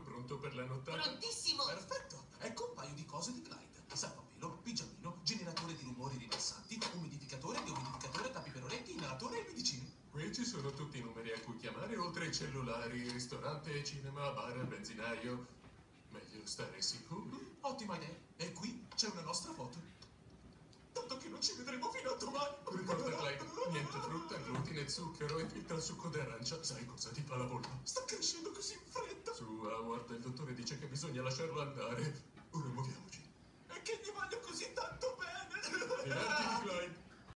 pronto per la nottata? Prontissimo! Perfetto! Ecco un paio di cose di Clyde. Salvapelo, pigiamino, generatore di rumori rilassanti, umidificatore, deumidificatore, tappi per orecchi, inalatore e medicine. Qui ci sono tutti i numeri a cui chiamare, oltre ai cellulari, ristorante, cinema, bar, benzinaio. Meglio stare sicuri. Ottima idea. E qui c'è una nostra foto. Tanto che non ci vedremo fino a domani. Ricorda, Clyde, niente frutta, glutine, zucchero e filtra il succo d'arancia. Sai cosa ti fa la polpa? Sta crescendo così in fretta. Su, Howard, il dottore dice che bisogna lasciarlo andare. Ora muoviamo.